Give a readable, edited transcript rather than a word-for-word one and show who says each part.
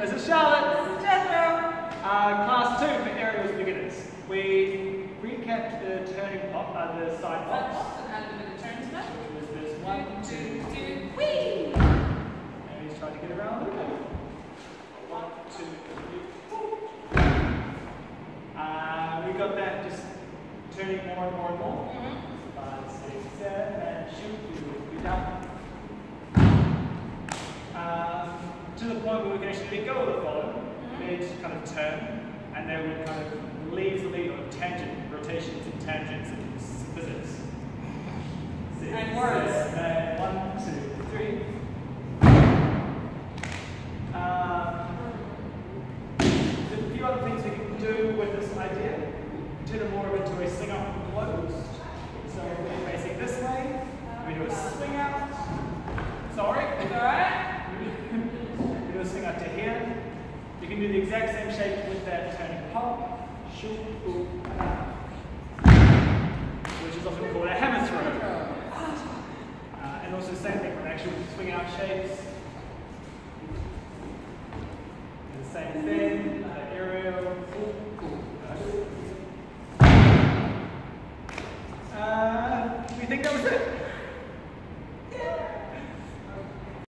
Speaker 1: This is Charlotte.
Speaker 2: This is Jethro.
Speaker 1: Class 2 for aerials beginners. We recapped the turning pop, the side pops.
Speaker 2: And had a bit of turn tonight.
Speaker 1: Which was this 1, 2,
Speaker 2: 2, whee!
Speaker 1: and he's trying to get around a little bit. 1, 2, 3, 4. We got that just turning more and more and more. 5, 6, 7, and shoot, you down. To the point where we can actually let go of the follow, mid kind of turn, and then we kind of leave the lead on tangent, rotations and tangents and physics.
Speaker 2: And words.
Speaker 1: 1, 2, 3. There's a few other things we can do with this idea. Turn it more into a swing out from closed. So we're facing this way. We do a swing out. Sorry.
Speaker 2: It's alright.
Speaker 1: We do a swing out to here. You can do the exact same shape with that turning pop. Shoot, ooh, which is often called a hammer throw. And also the same thing for an actual swing out shapes. The same thing, aerial. We think that was it.